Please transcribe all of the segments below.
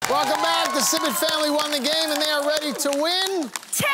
Welcome back. The Sibbett family won the game, and they are ready to win $10,000!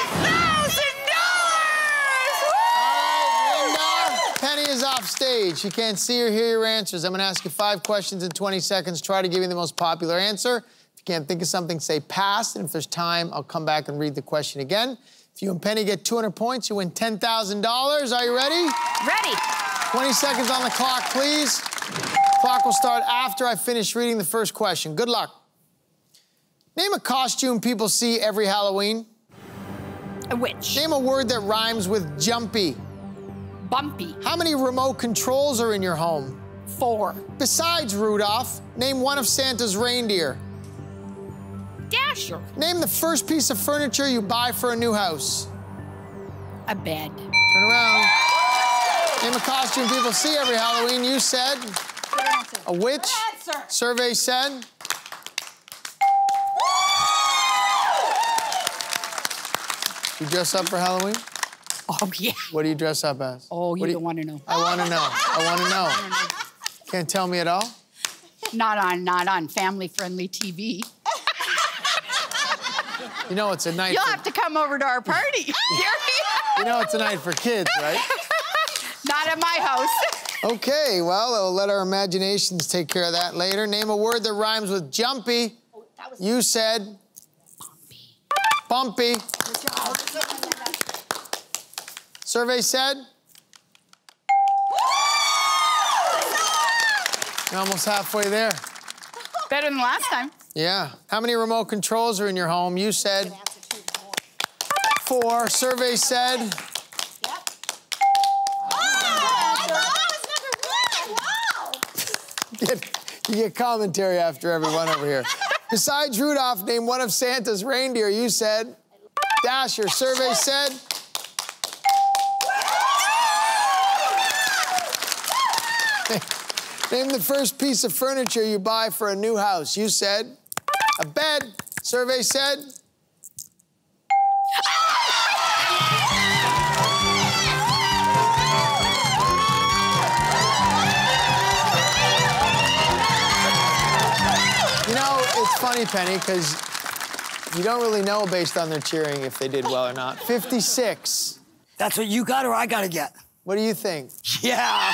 All right, Linda. Penny is off stage. You can't see or hear your answers. I'm going to ask you 5 questions in 20 seconds. Try to give me the most popular answer. If you can't think of something, say pass. And if there's time, I'll come back and read the question again. If you and Penny get 200 points, you win $10,000. Are you ready? Ready. 20 seconds on the clock, please. Clock will start after I finish reading the first question. Good luck. Name a costume people see every Halloween. A witch. Name a word that rhymes with jumpy. Bumpy. How many remote controls are in your home? 4. Besides Rudolph, name one of Santa's reindeer. Dasher. Name the first piece of furniture you buy for a new house. A bed. Turn around. Name a costume people see every Halloween. You said a witch. Survey said. You dress up for Halloween? Oh, yeah. What do you dress up as? Oh, you don't want to know. I want to know. I want to know. Can't tell me at all? Not on family-friendly TV. You know it's a night You'll have to come over to our party, Gerry. You know it's a night for kids, right? Not at my house. Okay, well, we'll let our imaginations take care of that later. Name a word that rhymes with jumpy. You said... Bumpy. Good job. Survey said? You're almost halfway there. Better than last time. Yeah. How many remote controls are in your home? You said 4. Survey said? You get commentary after every one over here. Besides Rudolph, name one of Santa's reindeer. You said Dasher. Survey said? Name the first piece of furniture you buy for a new house. You said a bed. Survey said? You know, it's funny, Penny, because you don't really know based on their cheering if they did well or not. 56. That's what you got or I gotta get? What do you think? Yeah.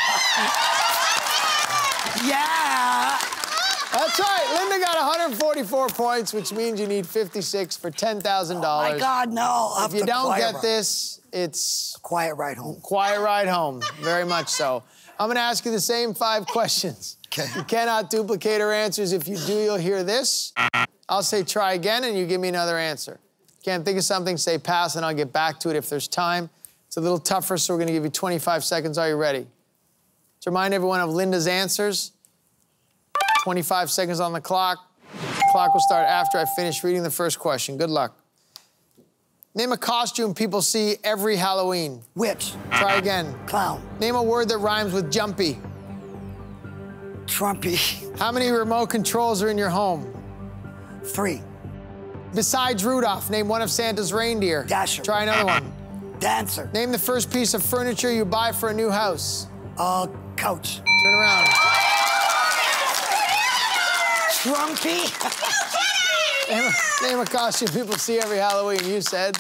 Yeah. That's right. Linda got 144 points, which means you need 56 for $10,000. Oh, my God, no. If you don't get this, it's... Quiet ride home. Quiet ride home, very much so. I'm gonna ask you the same 5 questions. Okay. You cannot duplicate our answers. If you do, you'll hear this. I'll say try again, and you give me another answer. Can't think of something, say pass, and I'll get back to it if there's time. It's a little tougher, so we're gonna give you 25 seconds. Are you ready? To remind everyone of Linda's answers, 25 seconds on the clock. The clock will start after I finish reading the first question. Good luck. Name a costume people see every Halloween. Witch. Try again. Clown. Name a word that rhymes with jumpy. Trumpy. How many remote controls are in your home? 3. Besides Rudolph, name one of Santa's reindeer. Dasher. Try another one. Dancer. Name the first piece of furniture you buy for a new house. Couch. Turn around. Trumpy. Name a costume people see every Halloween. You said?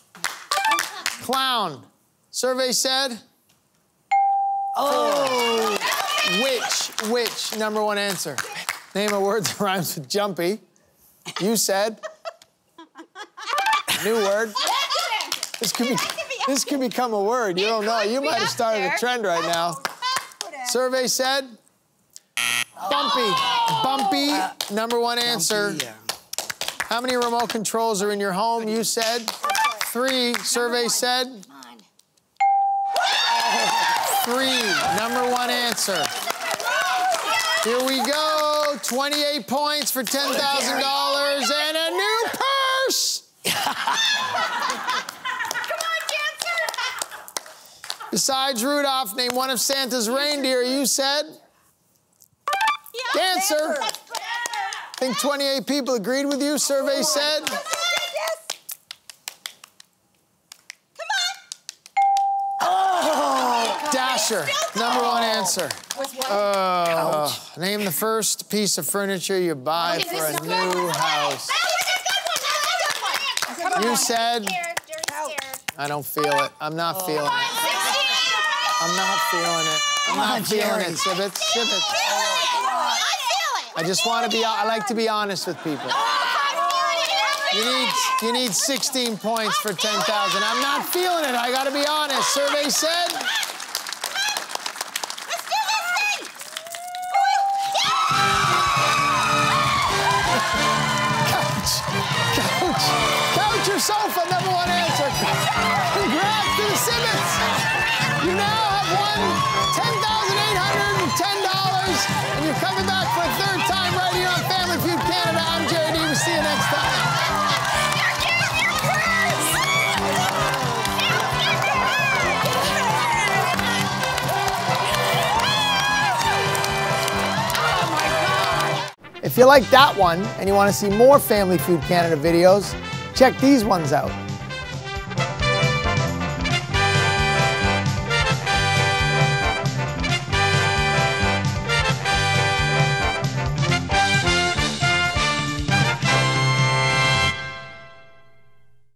Clown. Survey said? Oh. Which, number 1 answer. Name a word that rhymes with jumpy. You said? New word. This could become a word. You don't know. You might have started a trend right now. Survey said? Bumpy. Bumpy, number 1 answer. Bumpy, yeah. How many remote controls are in your home? You said 3. Survey said? 3, number 1 answer. Here we go. 28 points for $10,000 and a new purse. Besides Rudolph, name one of Santa's reindeer. You said? Dancer. I think 28 people agreed with you. Survey said? Furniture, number one answer. Name the first piece of furniture you buy for a new house. You said. I don't feel it. I'm not feeling it. I'm not feeling it. I'm not feeling it, Sibbett. Sibbett. I just want to be. I like to be honest with people. You need 16 points for 10,000. I'm not feeling it. I got to be honest. Survey said. Couch your sofa, number one answer. Congrats to the Sibbetts. You now have won $10,810, and you're coming back for a third time right here on Family Feud Canada. I'm Gerry Dee. We'll see you next time. If you like that one and you want to see more Family Feud Canada videos, check these ones out.